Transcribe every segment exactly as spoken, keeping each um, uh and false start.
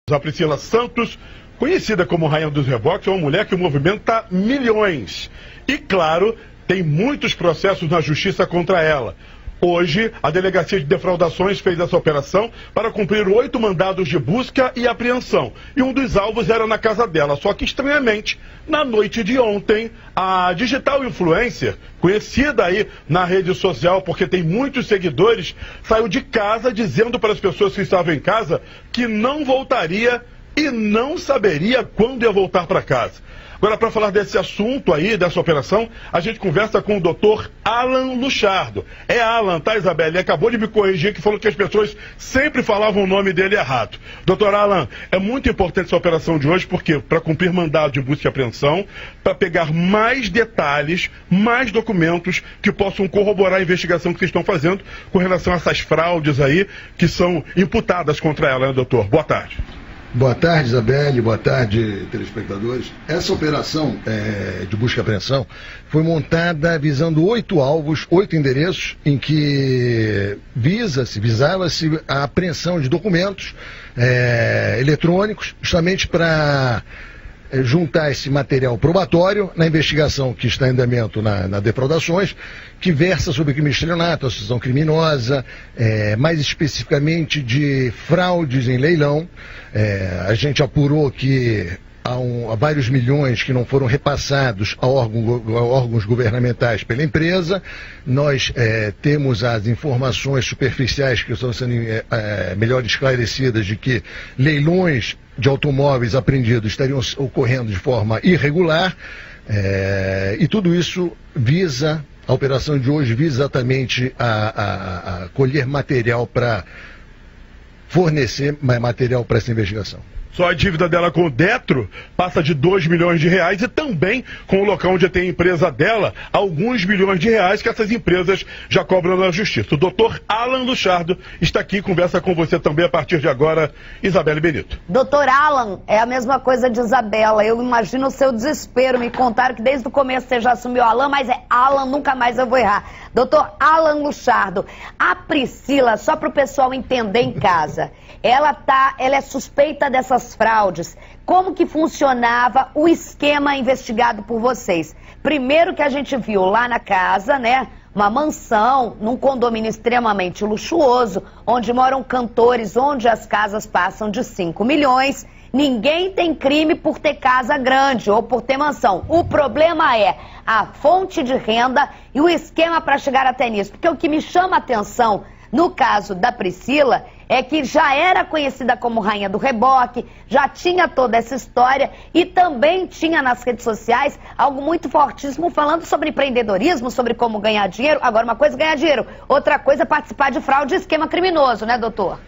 A Priscila Santos, conhecida como Rainha dos Reboques, é uma mulher que movimenta milhões. E, claro, tem muitos processos na justiça contra ela. Hoje, a Delegacia de Defraudações fez essa operação para cumprir oito mandados de busca e apreensão. E um dos alvos era na casa dela. Só que, estranhamente, na noite de ontem, a digital influencer, conhecida aí na rede social porque tem muitos seguidores, saiu de casa dizendo para as pessoas que estavam em casa que não voltaria e não saberia quando ia voltar para casa. Agora, para falar desse assunto aí, dessa operação, a gente conversa com o doutor Alan Luchardo. É Alan, tá, Isabela? Ele acabou de me corrigir que falou que as pessoas sempre falavam o nome dele errado. Doutor Alan, é muito importante essa operação de hoje, porque para cumprir mandado de busca e apreensão, para pegar mais detalhes, mais documentos que possam corroborar a investigação que vocês estão fazendo com relação a essas fraudes aí que são imputadas contra ela, né, doutor? Boa tarde. Boa tarde, Isabelle, boa tarde, telespectadores. Essa operação é, de busca e apreensão foi montada visando oito alvos, oito endereços, em que visa-se, visava-se a apreensão de documentos é, eletrônicos, justamente para juntar esse material probatório na investigação que está em andamento na, na Defraudações, que versa sobre crime de estelionato, associação criminosa, é, mais especificamente de fraudes em leilão. É, a gente apurou que há, um, há vários milhões que não foram repassados a, órgão, a órgãos governamentais pela empresa. Nós é, temos as informações superficiais que estão sendo é, é, melhor esclarecidas de que leilões de automóveis apreendidos estariam ocorrendo de forma irregular, é, e tudo isso visa, a operação de hoje visa exatamente a, a, a colher material para fornecer material para essa investigação. Só a dívida dela com o Detro passa de dois milhões de reais e também com o local onde tem a empresa dela, alguns milhões de reais que essas empresas já cobram na justiça. O doutor Alan Luchardo está aqui e conversa com você também a partir de agora, Isabelle Benito. Doutor Alan, é a mesma coisa de Isabela. Eu imagino o seu desespero. Me contaram que desde o começo você já assumiu Alan, mas é Alan, nunca mais eu vou errar. Doutor Alan Luchardo, a Priscila, só para o pessoal entender em casa, ela, tá, ela é suspeita dessas fraudes. Como que funcionava o esquema investigado por vocês? Primeiro que a gente viu lá na casa, né, uma mansão, num condomínio extremamente luxuoso, onde moram cantores, onde as casas passam de cinco milhões. Ninguém tem crime por ter casa grande ou por ter mansão. O problema é a fonte de renda e o esquema para chegar até nisso. Porque o que me chama a atenção no caso da Priscila é que já era conhecida como Rainha do Reboque, já tinha toda essa história e também tinha nas redes sociais algo muito fortíssimo falando sobre empreendedorismo, sobre como ganhar dinheiro. Agora, uma coisa é ganhar dinheiro, outra coisa é participar de fraude e esquema criminoso, né, doutor?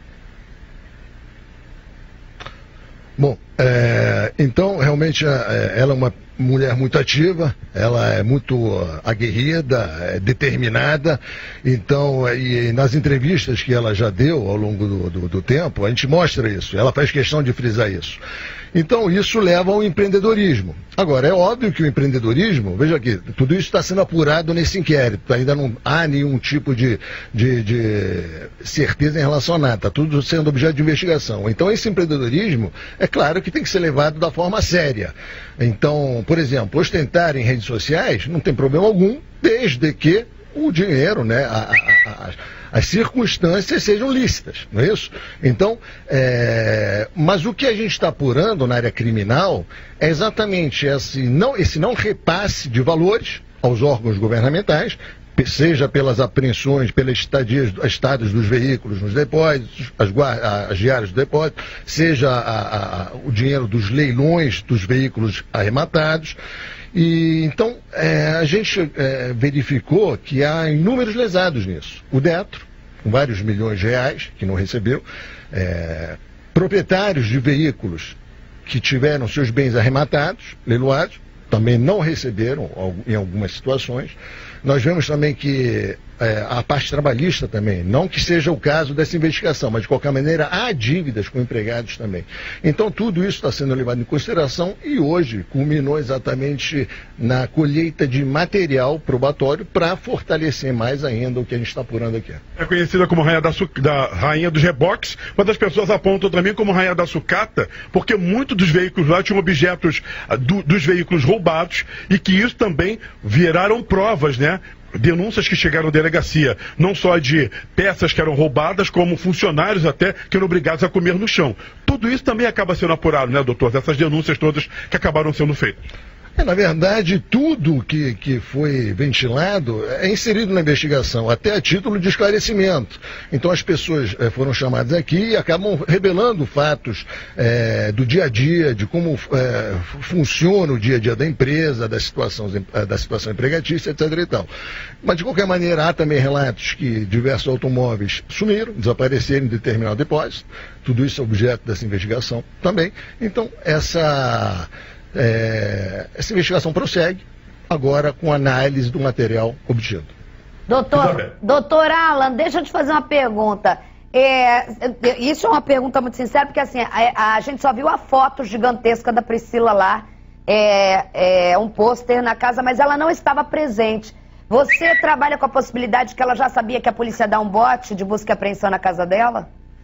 Bom, é, então, realmente, é, ela é uma mulher muito ativa, ela é muito aguerrida, é determinada. Então, e nas entrevistas que ela já deu ao longo do, do, do tempo, a gente mostra isso, ela faz questão de frisar isso. Então, isso leva ao empreendedorismo. Agora, é óbvio que o empreendedorismo, veja aqui, tudo isso está sendo apurado nesse inquérito, ainda não há nenhum tipo de, de, de certeza em relação a nada, está tudo sendo objeto de investigação. Então, esse empreendedorismo, é claro que tem que ser levado da forma séria. Então, por exemplo, ostentar em redes sociais não tem problema algum, desde que o dinheiro, né, a, a, a, as circunstâncias sejam lícitas, não é isso? Então, é... mas o que a gente está apurando na área criminal é exatamente esse não, esse não repasse de valores aos órgãos governamentais, seja pelas apreensões, pelas estadias, estados dos veículos nos depósitos, as, as diárias do depósito, seja a, a, o dinheiro dos leilões dos veículos arrematados. E então é, a gente é, verificou que há inúmeros lesados nisso. O Detro, com vários milhões de reais, que não recebeu, é, proprietários de veículos que tiveram seus bens arrematados, leiloados, também não receberam em algumas situações. Nós vemos também que é, a parte trabalhista também. Não que seja o caso dessa investigação, mas de qualquer maneira há dívidas com empregados também. Então tudo isso está sendo levado em consideração e hoje culminou exatamente na colheita de material probatório para fortalecer mais ainda o que a gente está apurando aqui. É conhecida como rainha, da, da, rainha dos reboques, mas as pessoas apontam também como rainha da sucata, porque muitos dos veículos lá tinham objetos do, dos veículos roubados e que isso também viraram provas, né? Denúncias que chegaram à delegacia, não só de peças que eram roubadas, como funcionários até que eram obrigados a comer no chão. Tudo isso também acaba sendo apurado, né, doutor? Essas denúncias todas que acabaram sendo feitas. É, na verdade, tudo que, que foi ventilado é inserido na investigação, até a título de esclarecimento. Então as pessoas é, foram chamadas aqui e acabam revelando fatos é, do dia a dia, de como é, funciona o dia a dia da empresa, da situação, da situação empregatícia, etc e tal. Mas de qualquer maneira há também relatos que diversos automóveis sumiram, desapareceram em determinado depósito. Tudo isso é objeto dessa investigação também. Então essa... É, essa investigação prossegue agora com análise do material obtido. Doutor, doutor Alan, deixa eu te fazer uma pergunta. É, isso é uma pergunta muito sincera, porque assim, a, a gente só viu a foto gigantesca da Priscila lá, é, é um pôster na casa, mas ela não estava presente. Você trabalha com a possibilidade que ela já sabia que a polícia ia dar um bote de busca e apreensão na casa dela?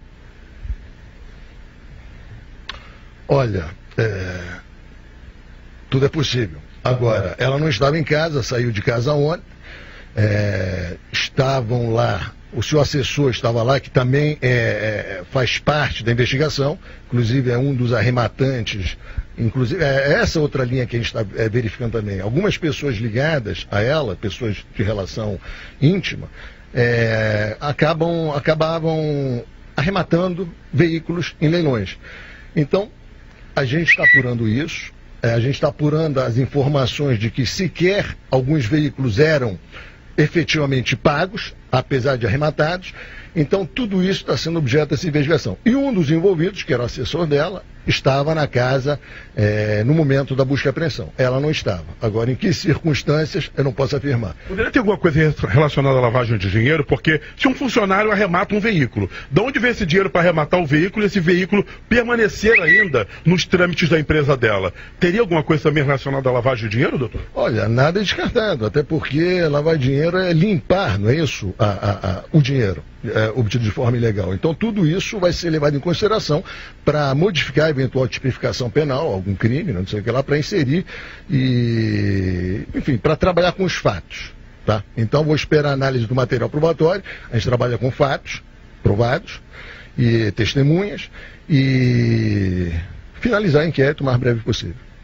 Olha, é... tudo é possível. Agora, ela não estava em casa, saiu de casa ontem, é, estavam lá, o seu assessor estava lá, que também é, é, faz parte da investigação, inclusive é um dos arrematantes, inclusive é essa outra linha que a gente está é, verificando também. Algumas pessoas ligadas a ela, pessoas de relação íntima, é, acabam, acabavam arrematando veículos em leilões. Então, a gente está apurando isso. A gente está apurando as informações de que sequer alguns veículos eram efetivamente pagos, apesar de arrematados. Então, tudo isso está sendo objeto dessa investigação. E um dos envolvidos, que era o assessor dela, estava na casa é, no momento da busca e apreensão. Ela não estava. Agora, em que circunstâncias, eu não posso afirmar. Poderia ter alguma coisa relacionada à lavagem de dinheiro? Porque se um funcionário arremata um veículo, de onde vem esse dinheiro para arrematar o veículo e esse veículo permanecer ainda nos trâmites da empresa dela? Teria alguma coisa também relacionada à lavagem de dinheiro, doutor? Olha, nada é descartado, até porque lavar dinheiro é limpar, não é isso? A, a, a, o dinheiro é, obtido de forma ilegal. Então, tudo isso vai ser levado em consideração para modificar a eventual tipificação penal, algum crime, não sei o que lá, para inserir e, enfim, para trabalhar com os fatos, tá? Então vou esperar a análise do material probatório, a gente trabalha com fatos provados e testemunhas e finalizar o inquérito o mais breve possível.